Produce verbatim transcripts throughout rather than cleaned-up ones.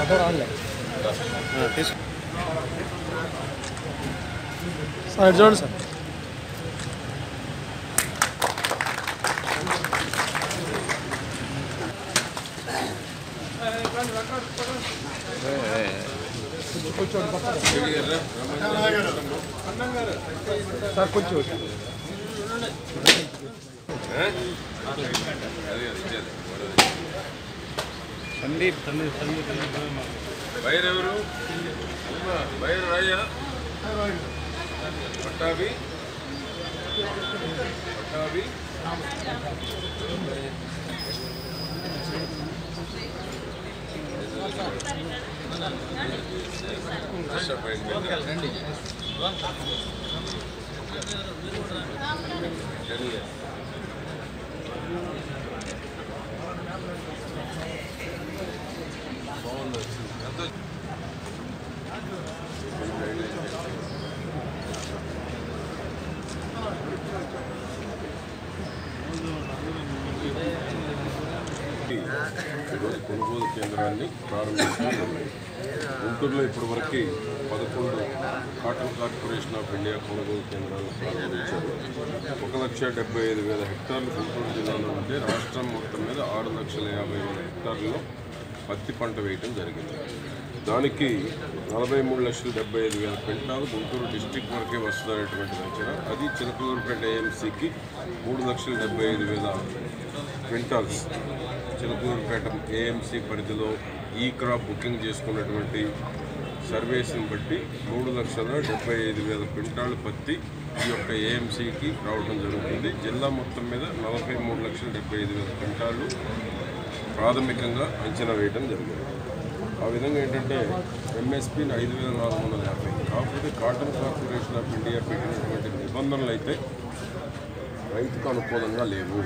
Sir చూడండి sir sir కొంచెం Sandeep Sandeep Sandeep buyer ఎవరు బయర్ రాయ్యా పట్టాభి పట్టాభి ఈరోజు కొనుగోలు కేంద్రాన్ని ప్రారంభించారు. గుంటూరులో ఇప్పటి వరకు పదకొండు కాటన్ కార్పొరేషన్ ఆఫ్ ఇండియా కొనుగోలు కేంద్రాలను ప్రారంభించారు. ఒక లక్ష డెబ్బై ఐదు వేల హెక్టార్లు గుంటూరు జిల్లాలో ఉంటే రాష్ట్రం మొత్తం మీద ఆరు లక్షల యాభై వేల హెక్టార్లలో పత్తి పంట వేయడం జరిగింది. దానికి నలభై మూడు లక్షల డెబ్బై ఐదు వేల క్వింటాలు గుంటూరు డిస్టిక్ వరకే వస్తుందనేటువంటి అంచనా. అది చిలకలూరుపేట ఏఎంసీకి మూడు లక్షల డెబ్బై ఐదు వేల క్వింటాల్స్ చిలకలూరుపేట ఏఎంసీ పరిధిలో ఈ క్రాప్ బుకింగ్ చేసుకున్నటువంటి సర్వేస్ని బట్టి మూడు లక్షల డెబ్బై ఐదు వేల క్వింటాలు పత్తి ఈ యొక్క ఏఎంసీకి రావడం జరుగుతుంది. జిల్లా మొత్తం మీద నలభై మూడు లక్షల డెబ్బై ఐదు వేల క్వింటాలు ప్రాథమికంగా అంచనా వేయడం జరిగింది. ఆ విధంగా ఏంటంటే ఎంఎస్పీని ఐదు వేల నాలుగు వందల యాభై కాకపోతే కాటన్ కార్పొరేషన్ ఆఫ్ ఇండియా పెట్టినటువంటి నిబంధనలు అయితే రైతుకు అనుకూలంగా లేవు,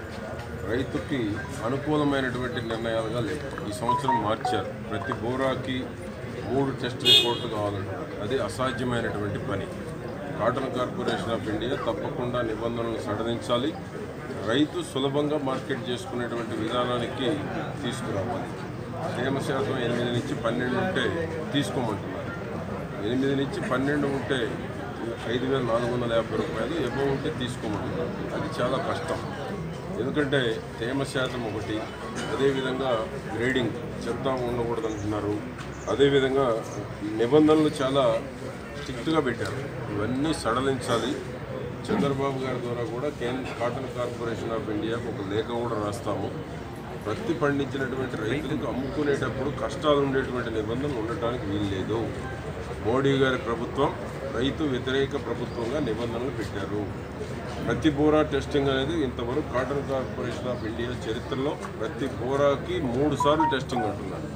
రైతుకి అనుకూలమైనటువంటి నిర్ణయాలుగా లేవు. ఈ సంవత్సరం మార్చారు. ప్రతి బోరాకి మూడు టెస్ట్ రిపోర్ట్లు కావాలంటారు. అది అసాధ్యమైనటువంటి పని. కాటన్ కార్పొరేషన్ ఆఫ్ ఇండియా తప్పకుండా నిబంధనలను సడలించాలి, రైతు సులభంగా మార్కెట్ చేసుకునేటువంటి విధానానికి తీసుకురావాలి. తేమ శాతం ఎనిమిది నుంచి పన్నెండు ఉంటే తీసుకోమంటున్నారు. ఎనిమిది నుంచి పన్నెండు ఉంటే ఐదు వేల నాలుగు వందల యాభై రూపాయలు ఎబో ఉంటే తీసుకోమంటున్నారు. అది చాలా కష్టం. ఎందుకంటే తేమ శాతం ఒకటి, అదేవిధంగా గ్రేడింగ్ చెత్త ఉండకూడదు అంటున్నారు. అదేవిధంగా నిబంధనలు చాలా స్ట్రిక్ట్గా పెట్టారు. ఇవన్నీ సడలించాలి. చంద్రబాబు గారి ద్వారా కూడా కేంద్ర కాటన్ కార్పొరేషన్ ఆఫ్ ఇండియాకు ఒక లేఖ కూడా రాస్తాము. పత్తి పండించినటువంటి రైతులకు అమ్ముకునేటప్పుడు కష్టాలు ఉండేటువంటి నిబంధనలు ఉండటానికి వీల్లేదు. మోడీ గారి ప్రభుత్వం రైతు వ్యతిరేక ప్రభుత్వంగా నిబంధనలు పెట్టారు. ప్రతి బోరా టెస్టింగ్ అనేది ఇంతవరకు కాటన్ కార్పొరేషన్ ఆఫ్ ఇండియా చరిత్రలో ప్రతి బోరాకి మూడు సార్లు టెస్టింగ్ అంటున్నారు.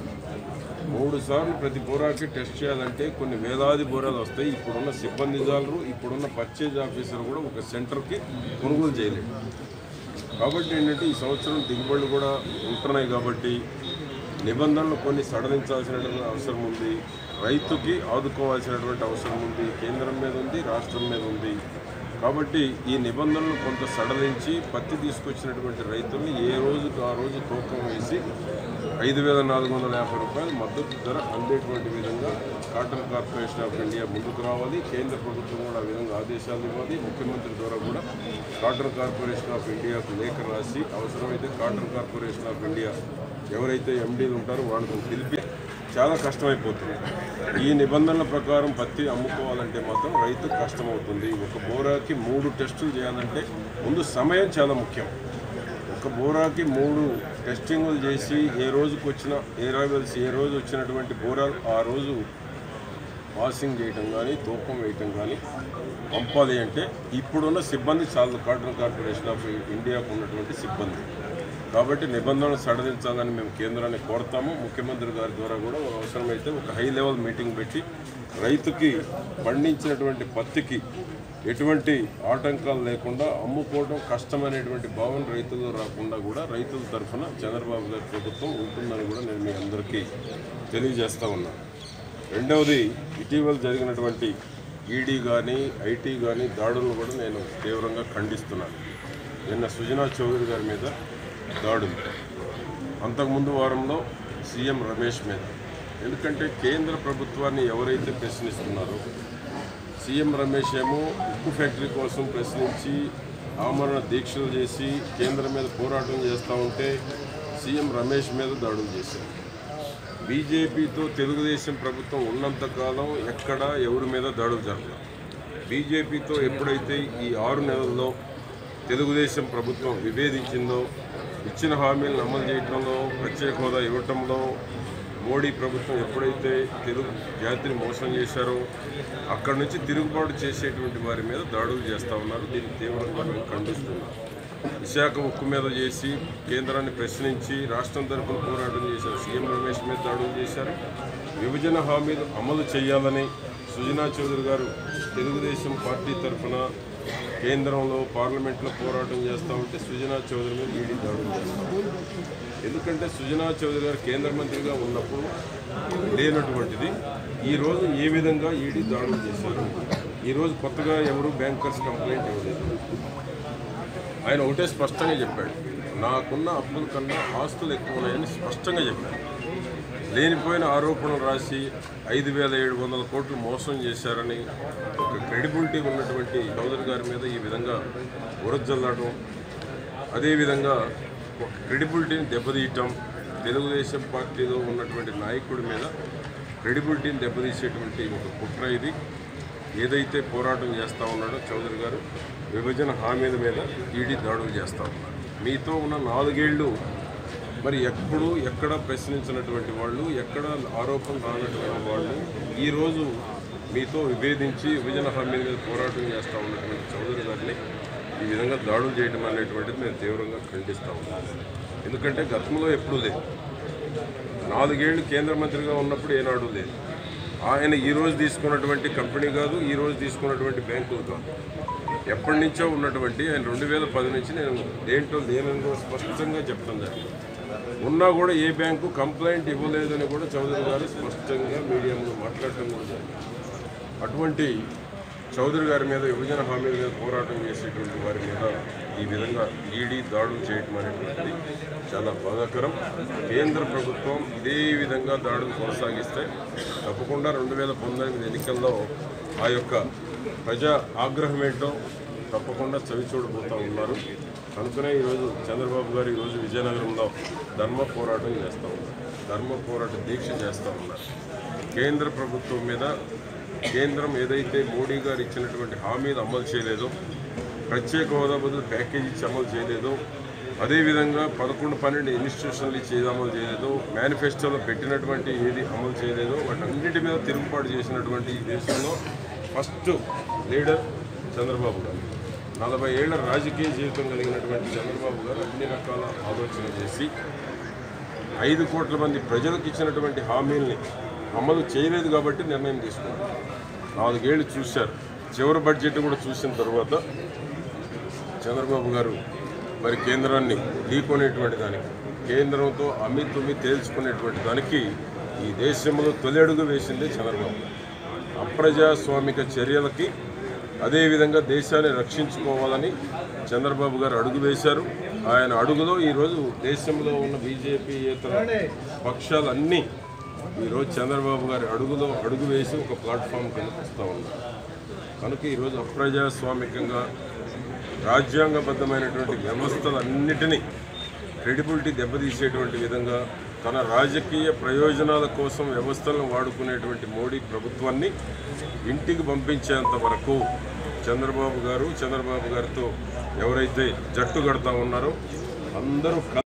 మూడు సార్లు ప్రతి బోరాకి టెస్ట్ చేయాలంటే కొన్ని వేలాది బోరాలు వస్తాయి. ఇప్పుడున్న సిబ్బంది జాలరు, ఇప్పుడున్న పర్చేజ్ ఆఫీసర్ కూడా ఒక సెంటర్కి కొనుగోలు చేయలేదు. కాబట్టి ఏంటంటే ఈ సంవత్సరం దిగుబడులు కూడా ఉంటున్నాయి. కాబట్టి నిబంధనలు కొన్ని సడలించాల్సినటువంటి అవసరం ఉంది. రైతుకి ఆదుకోవాల్సినటువంటి అవసరం ఉంది. కేంద్రం మీద ఉంది, రాష్ట్రం మీద ఉంది. కాబట్టి ఈ నిబంధనలు కొంత సడలించి పత్తి తీసుకొచ్చినటువంటి రైతుల్ని ఏ రోజుకు ఆ రోజు తూకం వేసి ఐదు వేల నాలుగు వందల యాభై రూపాయలు మద్దతు ధర అందేటువంటి విధంగా కాటన్ కార్పొరేషన్ ఆఫ్ ఇండియా ముందుకు రావాలి. కేంద్ర ప్రభుత్వం కూడా ఆ విధంగా ఆదేశాలు ఇవ్వాలి. ముఖ్యమంత్రి ద్వారా కూడా కాటన్ కార్పొరేషన్ ఆఫ్ ఇండియాకు లేఖ రాసి అవసరమైతే కాటన్ కార్పొరేషన్ ఆఫ్ ఇండియా ఎవరైతే ఎండీలు ఉంటారో వాళ్ళకు పిలిపి చాలా కష్టమైపోతుంది. ఈ నిబంధనల ప్రకారం పత్తి అమ్ముకోవాలంటే మాత్రం రైతు కష్టమవుతుంది. ఒక బోరాకి మూడు టెస్టులు చేయాలంటే ముందు సమయం చాలా ముఖ్యం. ఒక బోరాకి మూడు టెస్టింగులు చేసి ఏ రోజుకు వచ్చిన ఏ రావెల్స్ ఏ రోజు వచ్చినటువంటి బోరాలు ఆ రోజు వాషింగ్ చేయటం కానీ తూకం వేయటం కానీ పంపాలి అంటే ఇప్పుడున్న సిబ్బంది చాలా కాటన్ కార్పొరేషన్ ఆఫ్ ఇండియాకు ఉన్నటువంటి సిబ్బంది. కాబట్టి నిబంధనలు సడలించాలని మేము కేంద్రాన్ని కోరుతాము. ముఖ్యమంత్రి గారి ద్వారా కూడా అవసరమైతే ఒక హై లెవెల్ మీటింగ్ పెట్టి రైతుకి పండించినటువంటి పత్తికి ఎటువంటి ఆటంకాలు లేకుండా అమ్ముకోవడం కష్టమైనటువంటి భావన రైతుల్లో రాకుండా కూడా రైతుల తరఫున చంద్రబాబు గారి ప్రభుత్వం ఉంటుందని కూడా నేను మీ అందరికీ తెలియజేస్తూ ఉన్నాను. రెండవది, ఇటీవల జరిగినటువంటి ఈడీ కానీ ఐటీ కానీ దాడులను కూడా నేను తీవ్రంగా ఖండిస్తున్నాను. నిన్న సుజనా చౌదరి గారి మీద దాడులు, అంతకుముందు వారంలో సీఎం రమేష్ మీద, ఎందుకంటే కేంద్ర ప్రభుత్వాన్ని ఎవరైతే ప్రశ్నిస్తున్నారో, సీఎం రమేష్ ఏమో ఉక్కు ఫ్యాక్టరీ కోసం ప్రశ్నించి ఆమరణ దీక్షలు చేసి కేంద్రం మీద పోరాటం చేస్తూ ఉంటే సీఎం రమేష్ మీద దాడులు చేశారు. బీజేపీతో తెలుగుదేశం ప్రభుత్వం ఉన్నంతకాలం ఎక్కడ ఎవరి మీద దాడులు జరగదు. బీజేపీతో ఎప్పుడైతే ఈ ఆరు నెలల్లో తెలుగుదేశం ప్రభుత్వం విభేదించిందో, ఇచ్చిన హామీలను అమలు చేయడంలో, ప్రత్యేక హోదా ఇవ్వటంలో మోడీ ప్రభుత్వం ఎప్పుడైతే తెలుగు జాతిని మోసం చేశారో అక్కడి నుంచి తిరుగుబాటు చేసేటువంటి వారి మీద దాడులు చేస్తూ ఉన్నారు. దీన్ని తీవ్రంగా మేము ఖండిస్తున్నాం. విశాఖ ఉక్కు మీద చేసి కేంద్రాన్ని ప్రశ్నించి రాష్ట్రం తరఫున పోరాటం చేశారు. సీఎం రమేష్ మీద దాడులు చేశారు. విభజన హామీలు అమలు చేయాలని సుజనా చౌదరి గారు తెలుగుదేశం పార్టీ తరఫున కేంద్రంలో పార్లమెంట్లో పోరాటం చేస్తూ ఉంటే సుజనా చౌదరి మీద ఈడీ దాడులు చేస్తారు. ఎందుకంటే సుజనా చౌదరి గారు కేంద్ర మంత్రిగా ఉన్నప్పుడు లేనటువంటిది ఈరోజు ఏ విధంగా ఈడీ దాడులు చేశారు. ఈరోజు కొత్తగా ఎవరు బ్యాంకర్స్ కంప్లైంట్ ఇవ్వలేదు. ఆయన ఒకటే స్పష్టంగా చెప్పాడు, నాకున్న అప్పుల కన్నా ఆస్తులు ఎక్కువ ఉన్నాయని స్పష్టంగా చెప్పాడు. లేనిపోయిన ఆరోపణలు రాసి ఐదు వేల ఏడు వందల కోట్లు మోసం చేశారని ఒక క్రెడిబిలిటీ ఉన్నటువంటి చౌదరి గారి మీద ఈ విధంగా ఉరజల్లడం, అదేవిధంగా ఒక క్రెడిబిలిటీని దెబ్బతీయటం, తెలుగుదేశం పార్టీలో ఉన్నటువంటి నాయకుడి మీద క్రెడిబిలిటీని దెబ్బతీసేటువంటి ఒక కుట్ర ఇది. ఏదైతే పోరాటం చేస్తూ ఉన్నాడో చౌదరి గారు విభజన హామీల మీద ఈడీ దాడులు చేస్తూ ఉన్నారు. మీతో ఉన్న నాలుగేళ్లు మరి ఎప్పుడు ఎక్కడ ప్రశ్నించినటువంటి వాళ్ళు, ఎక్కడ ఆరోపణ రానటువంటి వాళ్ళు ఈరోజు మీతో విభేదించి విభజన హామీల మీద పోరాటం చేస్తూ ఉన్నటువంటి చౌదరి గారిని ఈ విధంగా దాడులు చేయడం అనేటువంటిది మేము తీవ్రంగా ఖండిస్తూ ఉన్నాం. ఎందుకంటే గతంలో ఎప్పుడూ లేదు. నాలుగేళ్లు కేంద్ర మంత్రిగా ఉన్నప్పుడు ఏనాడు లేదు. ఆయన ఈరోజు తీసుకున్నటువంటి కంపెనీ కాదు, ఈరోజు తీసుకున్నటువంటి బ్యాంకులు కాదు, ఎప్పటి నుంచో ఉన్నటువంటి ఆయన రెండు వేల పది నుంచి నేను దేంట్లో లేనని స్పష్టంగా చెప్పడం జరిగింది. ఉన్నా కూడా ఏ బ్యాంకు కంప్లైంట్ ఇవ్వలేదని కూడా చౌదరి గారు స్పష్టంగా మీడియా ముందు మాట్లాడటం కూడా జరిగింది. అటువంటి చౌదరి గారి మీద విభజన హామీల మీద పోరాటం చేసేటువంటి వారి మీద ఈ విధంగా ఈడీ దాడులు చేయటం అనేటువంటిది చాలా బాధాకరం. కేంద్ర ప్రభుత్వం ఇదే విధంగా దాడులు కొనసాగిస్తే తప్పకుండా రెండు వేల పంతొమ్మిది ఎన్నికల్లో ఆ యొక్క ప్రజా ఆగ్రహం ఏంటో తప్పకుండా చవి చూడబోతూ ఉన్నారు. కనుకనే ఈరోజు చంద్రబాబు గారు ఈరోజు విజయనగరంలో ధర్మ పోరాటం చేస్తూ ఉన్నారు, ధర్మ పోరాట దీక్ష చేస్తూ ఉన్నారు. కేంద్ర ప్రభుత్వం మీద కేంద్రం ఏదైతే మోడీ గారు ఇచ్చినటువంటి హామీలు అమలు చేయలేదో, ప్రత్యేక హోదా బదులు ప్యాకేజీ ఇచ్చి అమలు చేయలేదో, అదేవిధంగా పదకొండు పన్నెండు ఇన్స్టిట్యూషన్లు ఇచ్చి ఏది అమలు చేయలేదో, మేనిఫెస్టోలో పెట్టినటువంటి ఏది అమలు చేయలేదో వాటన్నిటి మీద తిరుగుబాటు చేసినటువంటి ఈ దేశంలో ఫస్ట్ లీడర్ చంద్రబాబు గారు. నలభై ఏళ్ల రాజకీయ జీవితం కలిగినటువంటి చంద్రబాబు గారు అన్ని రకాల ఆలోచన చేసి ఐదు కోట్ల మంది ప్రజలకు ఇచ్చినటువంటి హామీల్ని అమలు చేయలేదు కాబట్టి నిర్ణయం తీసుకున్నారు. నాలుగేళ్లు చూశారు. చివరి బడ్జెట్ కూడా చూసిన తర్వాత చంద్రబాబు గారు మరి కేంద్రాన్ని ఢీకొనేటువంటి దానికి, కేంద్రంతో అమ్మి తుమ్మి తేల్చుకునేటువంటి దానికి ఈ దేశంలో తొలి అడుగు వేసిందే చంద్రబాబు. అప్రజాస్వామిక చర్యలకి అదేవిధంగా దేశాన్ని రక్షించుకోవాలని చంద్రబాబు గారు అడుగు వేశారు. ఆయన అడుగులో ఈరోజు దేశంలో ఉన్న బీజేపీయేతర పక్షాలన్నీ ఈరోజు చంద్రబాబు గారి అడుగులో అడుగు వేసి ఒక ప్లాట్ఫామ్ కనిపిస్తూ ఉన్నారు. కనుక ఈరోజు అప్రజాస్వామికంగా రాజ్యాంగబద్ధమైనటువంటి వ్యవస్థలన్నిటినీ క్రెడిబిలిటీ దెబ్బతీసేటువంటి విధంగా తన రాజకీయ ప్రయోజనాల కోసం వ్యవస్థలను వాడుకునేటువంటి మోడీ ప్రభుత్వాన్ని ఇంటికి పంపించేంత వరకు చంద్రబాబు గారు చంద్రబాబు గారితో ఎవరైతే జట్టు కడతా ఉన్నారో అందరూ